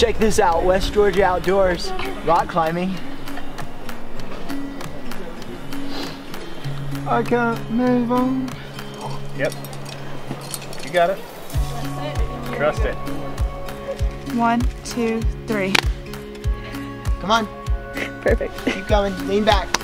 Check this out, West Georgia Outdoors, rock climbing. I can't move on. Yep. You got it. Trust it. 1, 2, 3. Come on. Perfect. Keep going. Lean back.